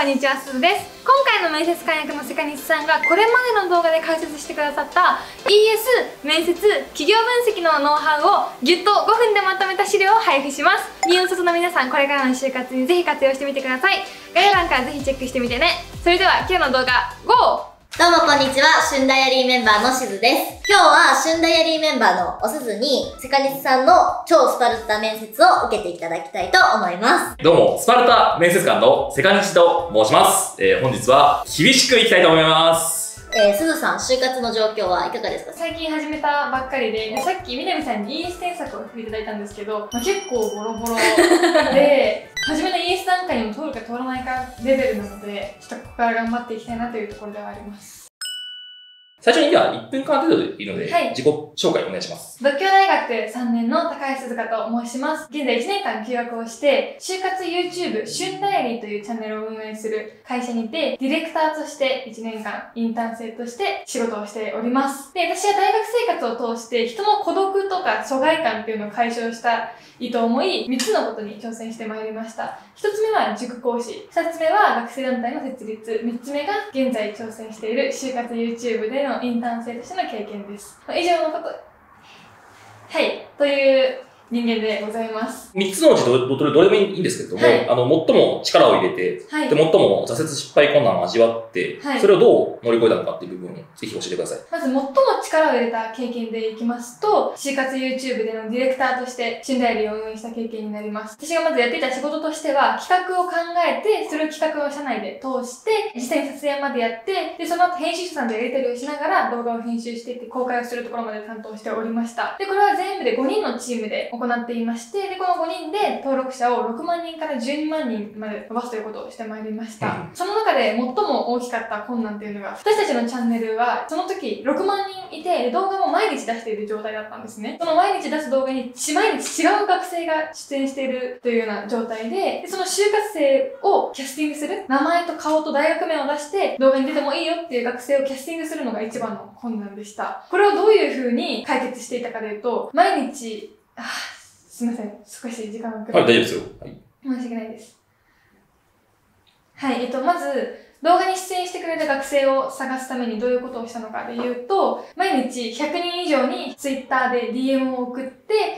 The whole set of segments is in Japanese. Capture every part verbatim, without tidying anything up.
んにちは、すずです。今回の面接官役のセカニチさんがこれまでの動画で解説してくださった イーエス 面接企業分析のノウハウをギュッとごふんでまとめた資料を配布します。新卒の皆さん、これからの就活にぜひ活用してみてください。概要欄からぜひチェックしてみてね。それでは今日の動画、ゴー！ どうもこんにちは、旬ダイアリーメンバーのしずです。今日は旬ダイアリーメンバーのおすずに、セカニチさんの超スパルタ面接を受けていただきたいと思います。 どうも、スパルタ面接官のセカニチと申します。えー、本日は厳しくいきたいと思います。 えー、すずさん、就活の状況はいかがですか？ 最近始めたばっかりで、さっきみなみさんに イーエス 添削を振っていただいたんですけど、まあ、結構ボロボロで、初めの イーエス 段階にも通るか通らないかレベルなので、ちょっとここから頑張っていきたいなというところではあります。 最初にではいっぷんかん程度でいいので、 はい、 自己紹介お願いします。 獨協大学さんねんの高橋鈴香と申します。現在いちねんかん休学をして、就活 YouTube 旬ダイアリーというチャンネルを運営する会社にて、ディレクターとしていちねんかんインターン生として仕事をしております。で、私は大学生活を通して人の孤独とか疎外感っていうのを解消したいと思い、みっつのことに挑戦してまいりました。ひとつめは塾講師、ふたつめは学生団体の設立、みっつめが現在挑戦している就活 YouTube でのインターン生としての経験です。以上のこと、はい、という人間でございます。 みっつのうち ど, ど, どれもいいんですけれども、はい、あの、最も力を入れて、はい、で、最も挫折失敗困難を味わって、はい、それをどう乗り越えたのかっていう部分をぜひ教えてください。 まず、最も力を入れた経験でいきますと、就活 YouTube でのディレクターとして、旬ダイアリーを運営した経験になります。私がまずやっていた仕事としては、企画を考えて、それを企画を社内で通して、実際に撮影までやって、で、その後編集者さんとやり取りをしながら動画を編集していって公開をするところまで担当しておりました。で、これは全部でごにんのチームで行っていまして、で、このごにんで登録者をろくまんにんからじゅうにまんにんまで伸ばすということをしてまいりました。うん、その中で最も大きかった困難というのが、私たちのチャンネルは、その時ろくまんにんいて、動画も毎日出している状態だったんですね。その毎日出す動画に毎日違う学生が出演しているというような状態で、でその就活生をキャスティングする、名前と顔と大学名を出して動画に出てもいいよっていう学生をキャスティングするのが一番の困難でした。これをどういう風に解決していたかというと、毎日、あすみません。少し時間がかかる。 はい、大丈夫ですよ。はい。 申し訳ないです。はい、えっと、まず、動画に出演してくれる学生を探すためにどういうことをしたのかで言うと、毎日ひゃくにん以上に Twitter で ディーエム を送って、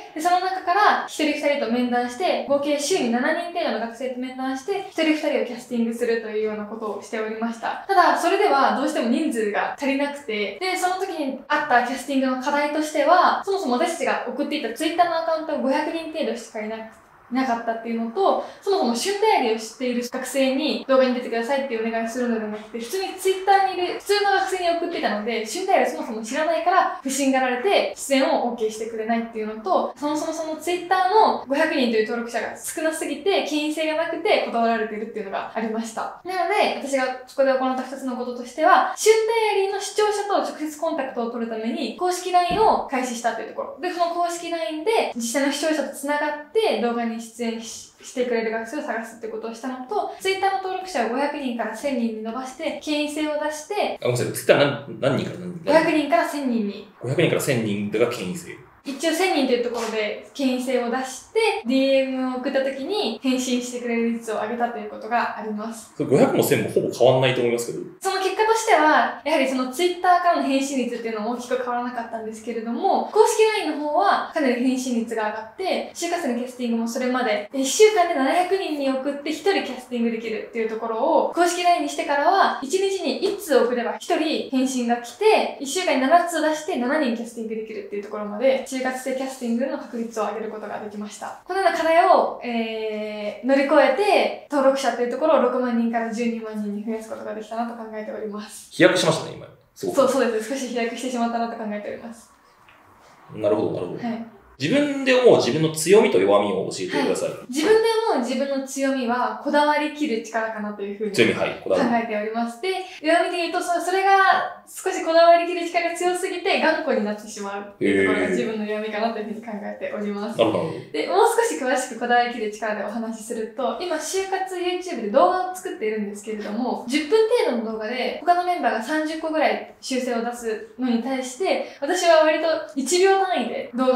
でその中からひとりふたりと面談して、合計週にしちにん程度の学生と面談して、ひとりふたりをキャスティングするというようなことをしておりました。ただ、それではどうしても人数が足りなくて、で、その時にあったキャスティングの課題としては、そもそも私たちが送っていた Twitter のアカウントがごひゃくにん程度しかいなくて、なかったっていうのと、そもそも旬ダイアリーを知っている学生に動画に出てくださいっていうお願いをするのではなくて、普通にツイッターにいる普通の学生に送っていたので、旬ダイアリーをそもそも知らないから不審がられて出演を OK してくれないっていうのと、そもそもそのツイッターのごひゃくにんという登録者が少なすぎて、権威性がなくて断られているっていうのがありました。なので、私がそこで行ったふたつのこととしては、旬ダイアリーの視聴者と直接コンタクトを取るために、公式 ライン を開始したというところ。で、その公式 ライン で実際の視聴者と繋がって動画に出演し、してくれる学生を探すってことをしたのと、ツイッターの登録者をごひゃくにんからせんにんに伸ばして、権威性を出して、 あ、ごめんなさい、ツイッター何、何人から何人ごひゃくにんからせんにんに。 ごひゃくにんからせんにんが権威性。 一応せんにんというところで権威性を出して、ディーエム を送った時に返信してくれる率を上げたということがあります。 それごひゃくもせんもほぼ変わんないと思いますけど。 その結果としては、やはりその Twitter からの返信率っていうのも大きく変わらなかったんですけれども、公式 ライン の方はかなり返信率が上がって、就活のキャスティングもそれまでいっしゅうかんでななひゃくにんに送ってひとりキャスティングできるっていうところを、公式 ライン にしてからはいちにちにいっつう送ればひとり返信が来て、いっしゅうかんにななつ出してしちにんキャスティングできるっていうところまで、就活生キャスティングの確率を上げることができました。このような課題を、えー、乗り越えて、登録者というところをろくまんにんからじゅうにまんにんに増やすことができたなと考えております。 飛躍しましたね、今。 そう、そうです。少し飛躍してしまったなと考えております。 なるほど、なるほど。 はい。 自分で思う自分の強みと弱みを教えてください。はい、 自分で思う自分の強みは、こだわりきる力かなというふうに強み、はい、こだわり考えております。で、弱みで言うと、それが少しこだわりきる力が強すぎて頑固になってしまうっていうところが自分の弱みかなというふうに考えております。 なるほど。 で、もう少し詳しくこだわりきる力でお話しすると、今、就活 YouTube で動画を作っているんですけれども、じゅっぷん程度の動画で他のメンバーがさんじゅっこぐらい修正を出すのに対して、私は割といちびょう単位で動画を見て、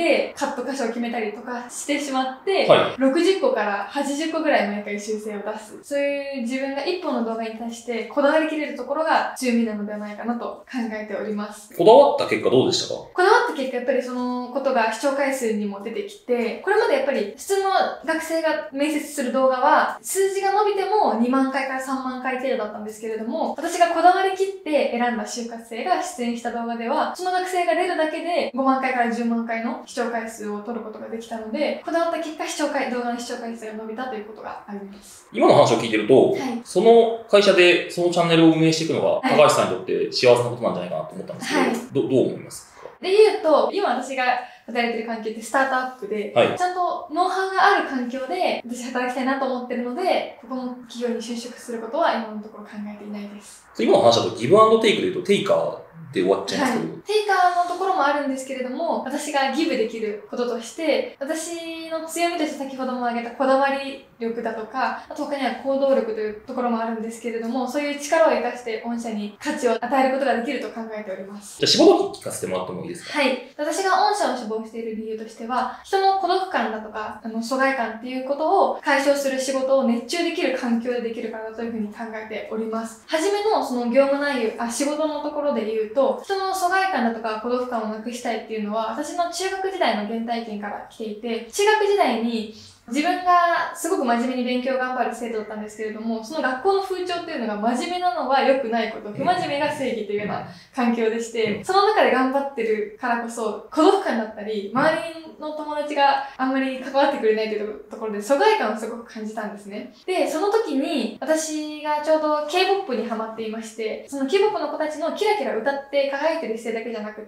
でカット箇所を決めたりとかしてしまって、 はい、 ろくじゅっこからはちじゅっこぐらい毎回修正を出す。そういう自分が一本の動画に対してこだわりきれるところが強みなのではないかなと考えております。 こだわった結果どうでしたか？ こだわった結果やっぱりそのことが視聴回数にも出てきて、これまでやっぱり普通の学生が面接する動画は数字が伸びてもにまんかいからさんまんかい程度だったんですけれども、私がこだわりきって選んだ就活生が出演した動画では、その学生が出るだけでごまんかいからじゅうまんかいの視聴回数を取ることができたので、こだわった結果視聴回動画の視聴回数が伸びたということがあります。 今の話を聞いてると、 はい、 その会社でそのチャンネルを運営していくのが高橋さんにとって幸せなことなんじゃないかなと思ったんですけど、はい、ど, どう思いますか？ で言うと、今私が働いてる環境ってスタートアップで、はい、ちゃんとノウハウがある環境で私働きたいなと思ってるので、ここの企業に就職することは今のところ考えていないです。 今の話だとギブアンドテイクで言うとテイカーで終わっちゃいますけど、 はい、テイカーのところもあるんですけれども、私がギブできることとして、私の強みとして先ほども挙げたこだわり力だとか、あと他には行動力というところもあるんですけれども、そういう力を生かして御社に価値を与えることができると考えております。 じゃあ、志望聞かせてもらってもいいですか？ はい。私が御社を志望している理由としては、人の孤独感だとか、あの、疎外感っていうことを解消する仕事を熱中できる環境でできるからだというふうに考えております。はじめのその業務内容、あ、仕事のところで言うと、人の疎外感だとか孤独感をなくしたいっていうのは、私の中学時代の原体験から来ていて、中学時代に自分がすごく真面目に勉強を頑張る生徒だったんですけれども、その学校の風潮っていうのが真面目なのは良くないこと、不真面目が正義というような環境でして、その中で頑張ってるからこそ、孤独感だったり、周りの友達があんまり関わってくれないというところで疎外感をすごく感じたんですね。で、その時に私がちょうど ケーポップ にハマっていまして、その ケーポップ の子たちのキラキラ歌って輝いてる姿勢だけじゃなくって、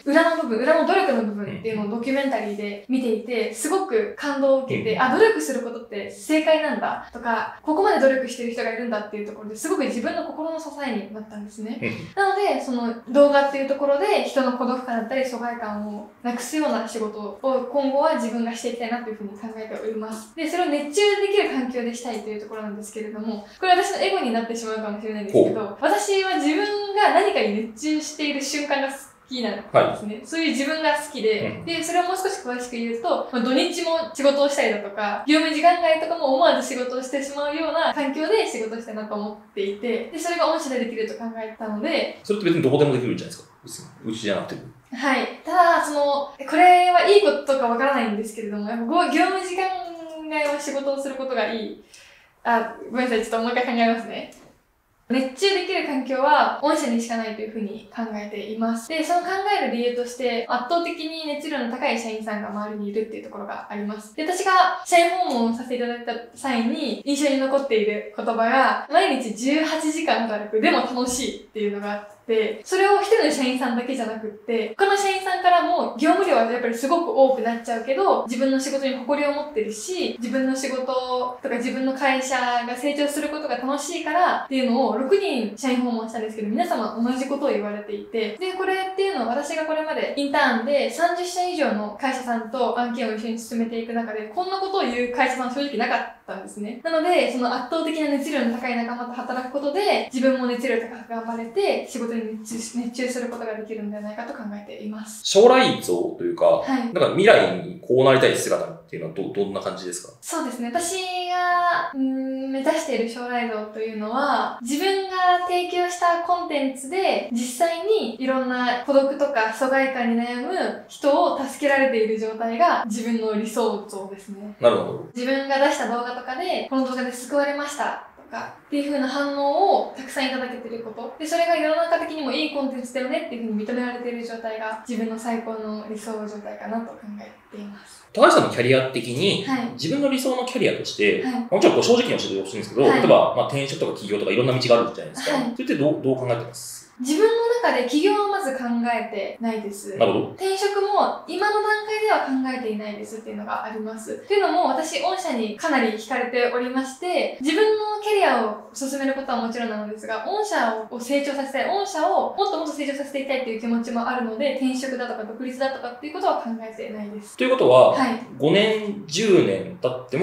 裏の部分、裏の努力の部分っていうのをドキュメンタリーで見ていて、すごく感動を受けて、あ、努力することって正解なんだとか、ここまで努力してる人がいるんだっていうところですごく自分の心の支えになったんですね。なので、その動画っていうところで人の孤独感だったり疎外感をなくすような仕事を今後は自分がしていきたいなというふうに考えております。で、それを熱中できる環境でしたいというところなんですけれども、これ私のエゴになってしまうかもしれないんですけど、私は自分が何かに熱中している瞬間が好きなんですね、はい。そういう自分が好きで、うん、で、それをもう少し詳しく言うと、まあ、土日も仕事をしたりだとか、業務時間外とかも思わず仕事をしてしまうような環境で仕事をしたいなと思っていて、で、それが御社でできると考えたので、 それって別にどこでもできるんじゃないですか？別にうちじゃなくても。 はい。ただ、その、これはいいことかわからないんですけれども、やっぱ業務時間外は仕事をすることがいい。あ、ごめんなさい。ちょっともう一回考えますね。熱中できる環境は御社にしかないというふうに考えています。で、その考える理由として、圧倒的に熱量の高い社員さんが周りにいるっていうところがあります。で、私が社員訪問をさせていただいた際に印象に残っている言葉が、毎日じゅうはちじかん働く、でも楽しいっていうのがあって、で、それを一人の社員さんだけじゃなくって、他の社員さんからも業務量はやっぱりすごく多くなっちゃうけど、自分の仕事に誇りを持ってるし、自分の仕事とか自分の会社が成長することが楽しいからっていうのをろくにん社員訪問したんですけど、皆様同じことを言われていて、で、これっていうのは私がこれまでインターンでさんじゅっしゃ以上の会社さんと案件を一緒に進めていく中で、こんなことを言う会社さんは正直なかったんですね。なので、その圧倒的な熱量の高い仲間と働くことで、自分も熱量高く頑張れて、仕事に熱中、熱中することができるんではないかと考えています。 将来像というか、 はい、 なんか未来にこうなりたい姿っていうのは ど, どんな感じですか？ そうですね。私が、うーん、目指している将来像というのは、自分が提供したコンテンツで、実際にいろんな孤独とか疎外感に悩む人を助けられている状態が自分の理想像ですね。 なるほど。 自分が出した動画とかで、この動画で救われました。っていう風な反応をたくさんいただけていること。で、それが世の中的にもいいコンテンツだよねっていう風に認められている状態が自分の最高の理想状態かなと考えています。 高橋さんのキャリア的に、はい、自分の理想のキャリアとして、はい、もちろんこう正直に教えてほしいんですけど、はい、例えば、まあ、転職とか起業とかいろんな道があるじゃないですか。はい、それってどう、どう考えてます？ 自分の中で起業はまず考えてないです。 なるほど。 転職も今の段階では考えていないですっていうのがあります。っていうのも私、御社にかなり惹かれておりまして、自分のキャリアを進めることはもちろんなのですが、御社を成長させたい、御社をもっともっと成長させていきたいっていう気持ちもあるので、転職だとか独立だとかっていうことは考えてないです。 ということは、はい、ごねん、じゅうねん経っても、はい、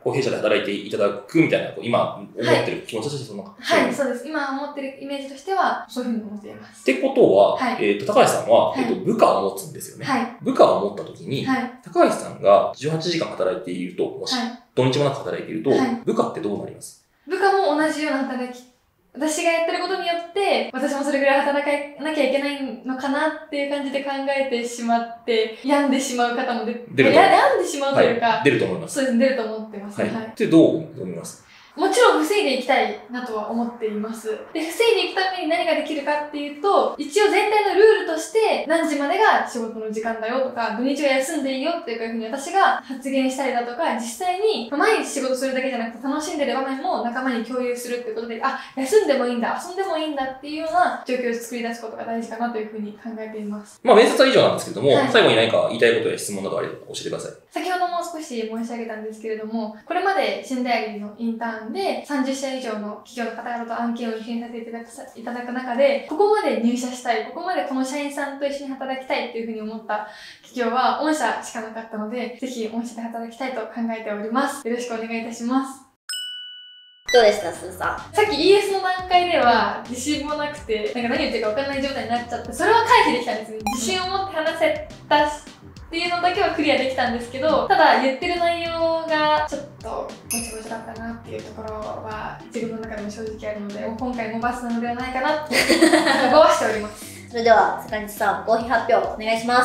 こう弊社で働いていただくみたいな、今思ってる気持ちとしてそんな感じ。 はい、そうです。今思ってるイメージとしては、そういうふうに思っています。 ってことは、 はい、 えっと、高橋さんは、えっと、部下を持つんですよね。はい、部下を持った時に、はい、高橋さんがじゅうはちじかん働いていると、もし、はい、土日もなく働いていると、はい、部下ってどうなります？部下も同じような働き、私がやってることによって、私もそれぐらい働かなきゃいけないのかなっていう感じで考えてしまって、病んでしまう方も出る。病んでしまうというか、 はい、出ると思います。 そうですね、出ると思ってます。 はい。はい、ってどう思います？ もちろん防いでいきたいなとは思っています。で、防いでいくために何ができるかっていうと、一応全体のルールとして何時までが仕事の時間だよとか、土日は休んでいいよっていうふうに私が発言したりだとか、実際に毎日仕事するだけじゃなくて楽しんでる場面も仲間に共有するっていうことで、あ、休んでもいいんだ、遊んでもいいんだっていうような状況を作り出すことが大事かなというふうに考えています。 まあ面接は以上なんですけれども、はい、最後に何か言いたいことや質問などあれば教えてください。 先ほども少し申し上げたんですけれども、これまで新ダイアリーのインターンでさんじゅっしゃ以上の企業の方々と案件を受験させていただくいただく中で、ここまで入社したい、ここまでこの社員さんと一緒に働きたいっていうふうに思った企業は御社しかなかったので、ぜひ御社で働きたいと考えております。よろしくお願いいたします。 どうでした、すずさん？ さっき イーエス の段階では自信もなくて、なんか何言ってるか分かんない状態になっちゃって、それは回避できたんですね。自信を持って話せたし、っていうのだけはクリアできたんですけど、ただ言ってる内容がちょっとごちゃごちゃだったなっていうところは自分の中でも正直あるので、もう今回もバスなのではないかなって覚悟はしております。 それでは坂西さん、合否発表お願いします。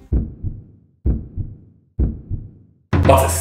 バスです。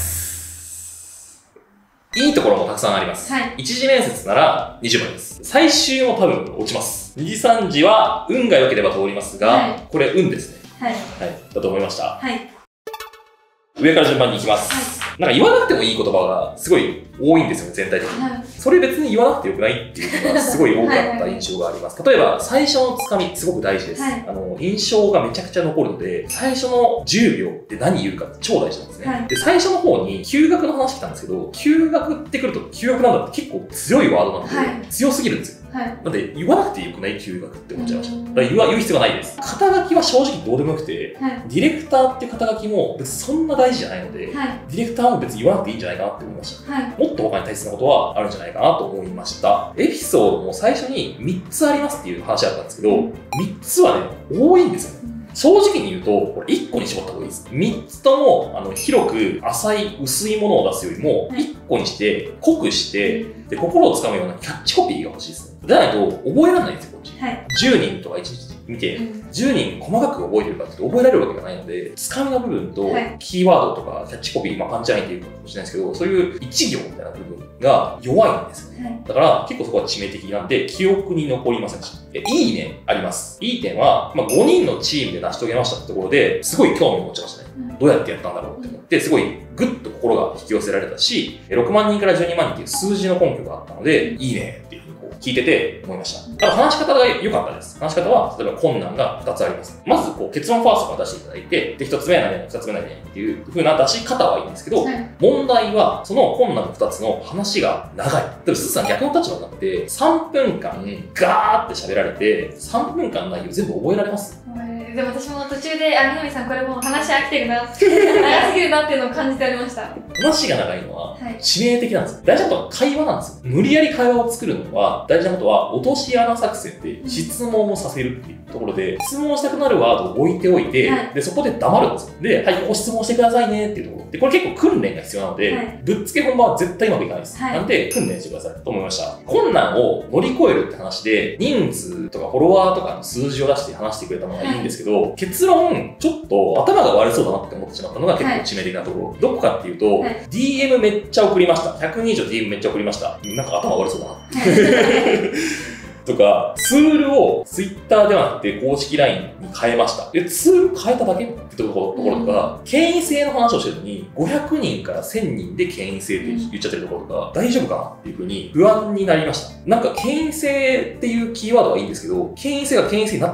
いいところもたくさんあります。はい、一次面接ならにじゅうまいです。最終も多分落ちます。に次さん次は運が良ければ通りますが、はい、これ運ですね。はい。はい。だと思いました。はい。上から順番に行きます。はい。なんか言わなくてもいい言葉がすごい多いんですよね、全体的に。はい。それ別に言わなくてよくないっていうのがすごい多かった印象があります。例えば、最初のつかみ、すごく大事です。はい。あの、印象がめちゃくちゃ残るので、最初のじゅうびょうって何言うかって超大事なんですね。はい。で、最初の方に、休学の話来たんですけど、休学ってくると、休学なんだって結構強いワードなので、はい、強すぎるんですよ。はい、なんで、言わなくてよくない休学って思っちゃいました。だから言わ言う必要がないです。肩書きは正直どうでもよくて、はい、ディレクターっていう肩書きも別にそんな大事じゃないので、はい、ディレクターも別に言わなくていいんじゃないかなって思いました。はい、もっと他に大切なことはあるんじゃないかなと思いました。エピソードも最初にみっつありますっていう話だったんですけど、みっつはね、多いんですよね。正直に言うと、これいっこに絞った方がいいです。みっつとも、あの、広く浅い薄いものを出すよりも、いっこにして、濃くして、で、心をつかむようなキャッチコピーが欲しいですね。じゃないと、覚えられないんですよ、こっち。はい。じゅうにんとかいちにち見て、じゅうにん細かく覚えてるかって覚えられるわけがないので、つかみの部分と、キーワードとかキャッチコピー、まあパンチラインっていうかもしれないですけど、そういう一行みたいな部分が弱いんですよね。はい、だから、結構そこは致命的なんで、記憶に残りませんでした。いいねあります。いい点は、まあごにんのチームで成し遂げましたってところで、すごい興味を持ちましたね。うん、どうやってやったんだろうって思って、すごいグッと心が引き寄せられたし、ろくまんにんからじゅうにまんにんっていう数字の根拠があったので、いいねっていうふうにこう聞いてて思いました。ただ話し方が良かったです。話し方は、例えば困難がふたつあります。まずこう結論ファーストから出していただいて、で、ひとつめは何々、ふたつめは何々っていう風な出し方はいいんですけど、はい、問題はその困難のふたつの話が長い。例えばすずさん逆の立場になって、さんぷんかんガーって喋られて、さんぷんかんの内容全部覚えられます？ でも私も途中で、あ、南さんこれもう話飽きてるな、長すぎるなっていうのを感じておりました。 話が長いのは致命的なんですよ。大事なことは会話なんですよ。無理やり会話を作るのは、大事なことは落とし穴作戦で質問をさせるっていうところで、質問したくなるワードを置いておいて、はい、で、そこで黙るんですよ。で、はい、ここ質問してくださいねっていうところ。で、これ結構訓練が必要なので、はい、ぶっつけ本番は絶対うまくいかないです。はい、なんで、訓練してくださいと思いました。困難を乗り越えるって話で、人数とかフォロワーとかの数字を出して話してくれたのがいいんですけど、はい、結論、ちょっと頭が悪そうだなって思ってしまったのが結構致命的なところ。はい、どこかっていうと、はい、ディーエム めっちゃ送りました。ひゃくにん以上 ディーエム めっちゃ送りました。なんか頭悪そうだな。とか、ツールを Twitter ではなくて公式 ライン に変えました。で、ツール変えただけってところとか、権威性の話をしてるのに、ごひゃくにんからせんにんで権威性って言っちゃってるところとか、大丈夫かなっていうふうに不安になりました。なんか権威性っていうキーワードはいいんですけど、権威性が権威性になってないんですよ。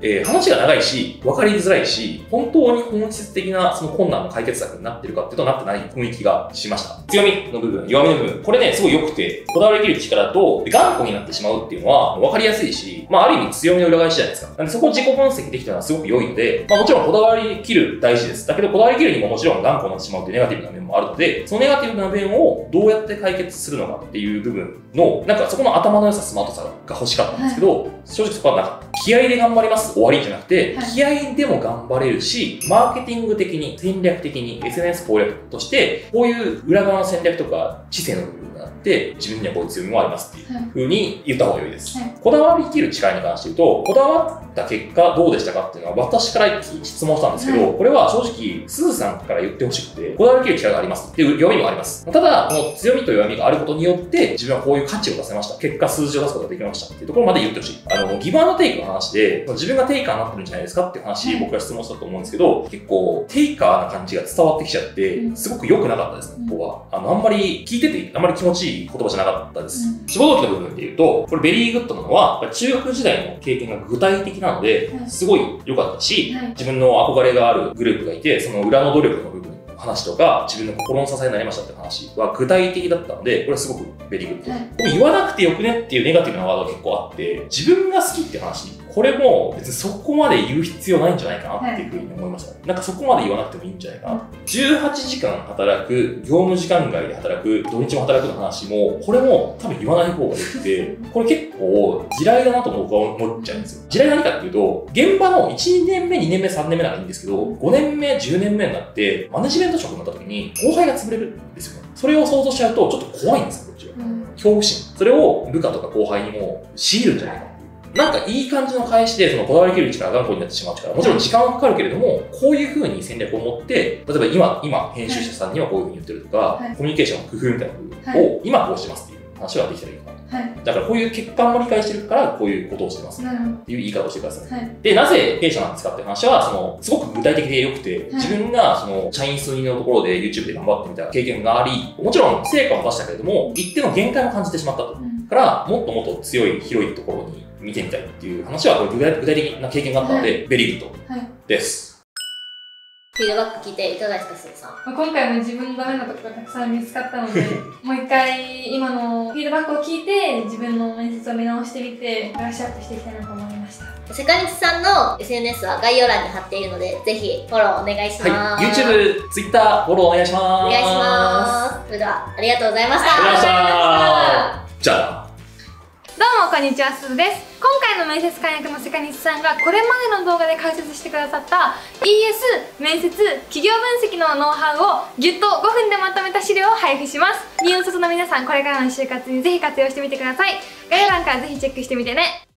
えー、話が長いし、分かりづらいし、本当に本質的なその困難の解決策になってるかっていうとなってない雰囲気がしました。強みの部分、弱みの部分、これね、すごい良くて、こだわりきる力と頑固になってしまうっていうのは分かりやすいし、まあある意味強みの裏返しじゃないですか。なんでそこを自己分析できたのはすごく良いので、まあもちろんこだわりきる大事です。だけどこだわりきるにももちろん頑固になってしまうというネガティブな面もあるので、そのネガティブな面をどうやって解決するのかっていう部分の、なんかそこの頭の良さ、スマートさが欲しかったんですけど、はい、正直そこはなかった。気合で頑張ります終わりじゃなくて、はい、気合でも頑張れるし、マーケティング的に、戦略的に、エスエヌエス 攻略として、こういう裏側の戦略とか、知性の部分があって、自分にはこういう強みもありますっていう風に言った方が良いです。はい、こだわりきる力に関して言うと、こだわった結果どうでしたかっていうのは私から質問したんですけど、はい、これは正直、すずさんから言ってほしくて、こだわりきる力がありますっていう弱みもあります。ただ、この強みと弱みがあることによって、自分はこういう価値を出せました。結果数字を出すことができましたっていうところまで言ってほしい。あの、ギブアンドテイクの話で、自分がテイカーになってるんじゃないですかっていう話、僕が質問したと思うんですけど、結構、テイカーな感じが伝わってきちゃって、すごく良くなかったですね、ここは。あの、あんまり聞いてて、あんまり気持ちいい言葉じゃなかったです。志望動機の部分で言うと、これベリーグッドなのは、中学時代の経験が具体的なので、すごい良かったし、自分の憧れがあるグループがいて、その裏の努力の部分、話とか、自分の心の支えになりましたって話は具体的だったので、これはすごくベリーグッド。はい、でも言わなくてよくねっていうネガティブなワードが結構あって、自分が好きって話、これも別にそこまで言う必要ないんじゃないかなっていうふうに思いました。はい、なんかそこまで言わなくてもいいんじゃないかな。じゅうはちじかん働く、業務時間外で働く、土日も働くの話も、これも多分言わない方がよくて、これ結構地雷だなと僕は思っちゃうんですよ。地雷何かっていうと、現場のいちねんめ、にねんめ、さんねんめならいいんですけど、ごねんめ、じゅうねんめになって、マネジメント職になった時に、後輩が潰れるんですよね。それを想像しちゃうと、ちょっと怖いんですよ、こっちは。うん、恐怖心。それを部下とか後輩にも強いるんじゃないかっていう。なんかいい感じの返しで、そのこだわりきる力、頑固になってしまう力、もちろん時間はかかるけれども、こういう風に戦略を持って、例えば今、今、編集者さんにはこういう風に言ってるとか、はい、コミュニケーションの工夫みたいな部分を、今こうしてますっていう話ができたらいいかな。はい、だからこういう欠陥も理解してるからこういうことをしてますっていう言い方をしてください。はい、で、なぜ弊社なんですかっていう話は、その、すごく具体的で良くて、はい、自分がその、社員数人のところで YouTube で頑張ってみた経験があり、もちろん成果も出したけれども、一定の限界を感じてしまったと。うん、から、もっともっと強い、広いところに見てみたいっていう話は、これ具体的な経験があったので、はい、ベリーグッドです。 フィードバック聞いていかがですか、すずさん。 今回も自分のダメなところがたくさん見つかったので、もう一回今のフィードバックを聞いて、自分の面接を見直してみて、ブラッシュアップしていきたいなと思いました。 せかにちさんの エスエヌエス は概要欄に貼っているので、ぜひフォローお願いします。 はい、YouTube、Twitter、フォローお願いします。 お願いします。それでは、ありがとうございました。 ありがとうございました。じゃあ。 どうもこんにちは、すずです。今回の面接官役のせかにちさんがこれまでの動画で解説してくださった イーエス 面接企業分析のノウハウをギュッとごふんでまとめた資料を配布します。新卒の皆さん、これからの就活にぜひ活用してみてください。概要欄からぜひチェックしてみてね。